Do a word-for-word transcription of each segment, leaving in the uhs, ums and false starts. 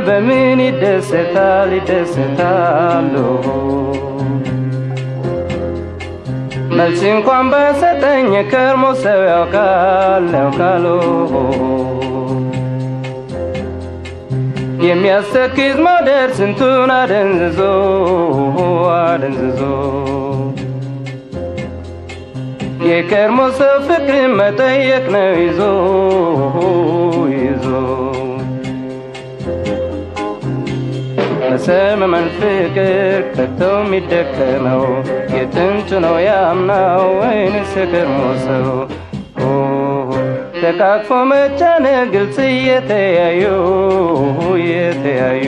በምን ይደሰታል ይደሰታል መልስ እንኳን በሰጠኝ ከርሞ ሰው ያውቃል ያውቃል የሚያስተክዝ መውደድ ስንቱን አደንዝዞ አደንዝዞ የከርሞ ሰው ፍቅር መጠየቅ ነው ይዞ ይዞ በሰመመን ፍቅር ከተው የሚደከመው የጥንቱ ነው ያምናው ወይንስ የከርሞ ሰው ተቃቅፎ መጫነቅ ግልጽ እየተያዩ እየተያዩ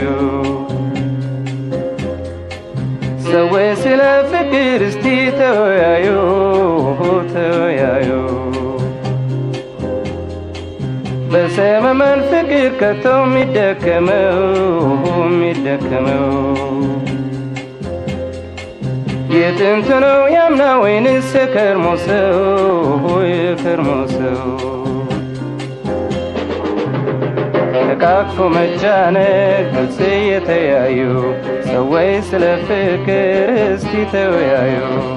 ሰዎች ስለ ፍቅር እስቲ ተወያዩ ተወያዩ በሰመመን ፍቅር ከተው የሚደከመው የሚደከመው የጥንቱ ነው ያምናው ወይንስ የከርሞ ሰው የከርሞ ሰው ተቃቅፎ መጫነቅ ግልጽ እየተያዩ ሰዎች ስለ ፍቅር እስቲ ተወያዩ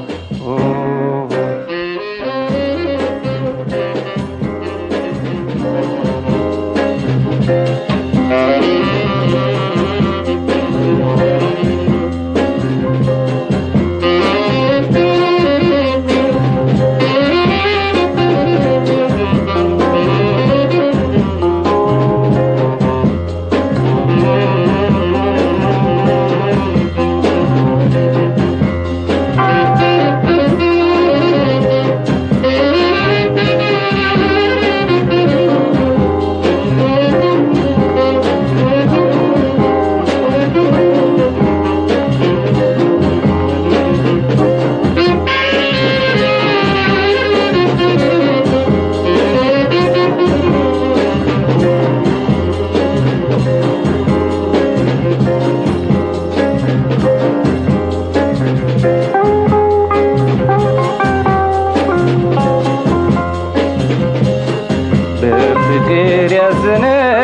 በፍቅር ያዘነ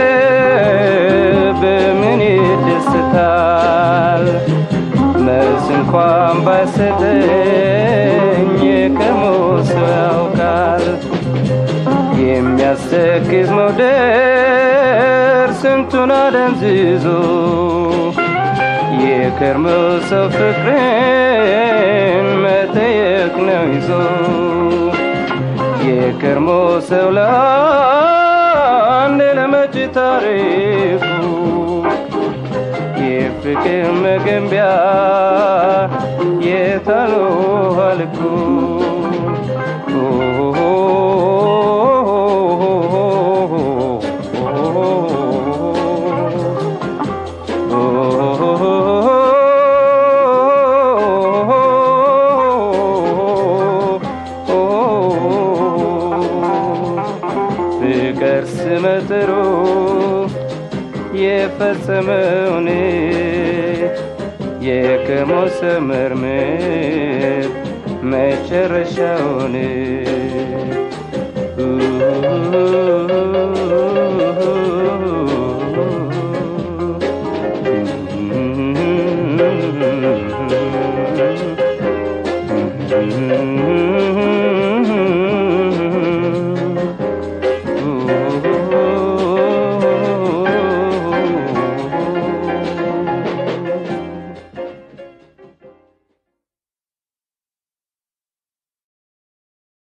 በምን ይደሰታል መልስ እንኳን ባይሰጠኝ የከርሞ ሰው ያውቃል የሚያስተክዝ መውደድ ስንቱን አደንዝዞ የከርሞ ሰው ፍቅርን መጠየቅ ነው ይዞ የከርሞ ሰው ለአንድ ለመጪ ታሪኩ የፍቅር መገንቢያ የታሉ ልኩ ፍቅር ስመጥሩ የፈጸመውን የከርሞ ሰው መርምር መጨረሻውን Mm-hmm.